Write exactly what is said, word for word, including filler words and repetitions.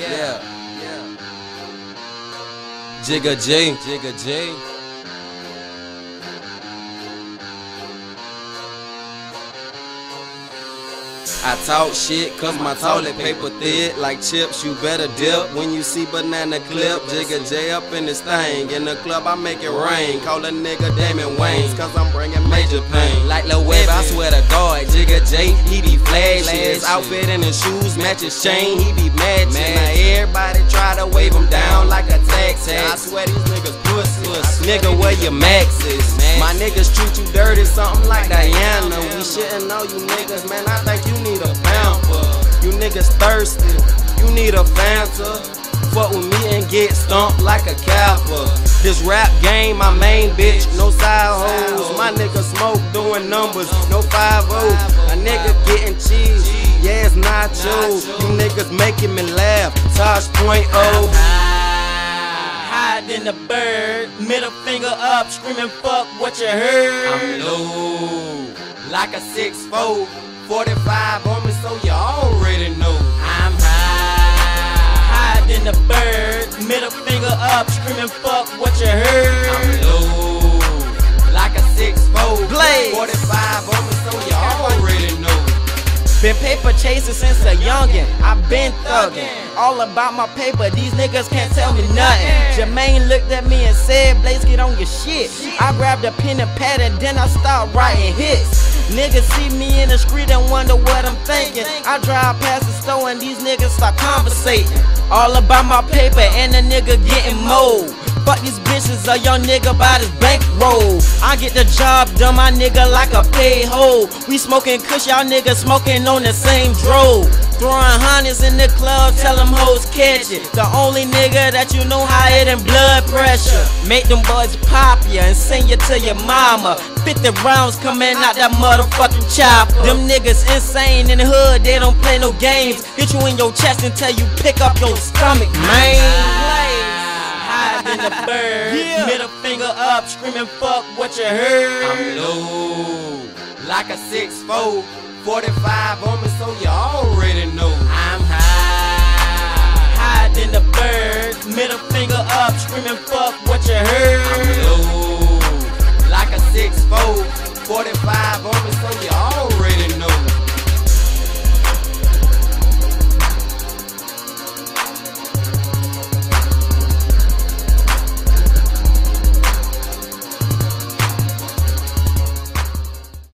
Yeah, yeah. Jigga J, Jigga J. I talk shit cause my toilet paper thick like chips, you better dip. When you see banana clip, Jigga J up in this thing. In the club I make it rain, call a nigga Damon Wayans, cause I'm bringing major pain. Like Lil Web, I swear to God, Jigga J, he be flashy. His outfit and his shoes match his chain, he be matching. Now everybody try to wave him down like a taxi. I swear these niggas pussy. Nigga, where your max is? My niggas treat you dirty, something like Diana. We shouldn't know you niggas, man, I think you need a pamper. You niggas thirsty, you need a Fanta. Fuck with me and get stumped like a Kappa. This rap game, my main bitch, no side hoes. My nigga smoke doing numbers, no five oh. A nigga getting cheese, yeah it's nachos. You niggas making me laugh, Tosh point oh. Hide in the bird, middle finger up, screaming fuck what you heard. I'm low, like a six four, forty-five on me, so you already know. I'm high, hide in the bird, middle finger up, screaming fuck what you heard. I'm low, like a six four, forty-five on me, so you already know. Been paper chasing since a youngin', I been thuggin'. All about my paper, these niggas can't tell me nothing. Jermaine looked at me and said, Blaze, get on your shit. I grabbed a pen and pad and then I start writing hits. Niggas see me in the street and wonder what I'm thinking. I drive past the store and these niggas start conversating. All about my paper and the nigga getting mold. Fuck these bitches, a young nigga by this bankroll. I get the job done, my nigga, like a paid hoe. We smoking kush, y'all niggas smoking on the same drove. Throwing hundreds in the club, tell them hoes catch it. The only nigga that you know higher than blood pressure. Make them boys pop ya and send you to your mama. Fifty rounds coming out that motherfucking chopper. Them niggas insane in the hood, they don't play no games. Hit you in your chest until you pick up your stomach, man. In the bird, yeah. Middle finger up, screaming fuck what you heard. I'm low, like a six four, forty-five on me, so you already know. I'm high, hide in the bird, middle finger up, screaming fuck what you heard. I'm low, like a six four, forty-five on me, so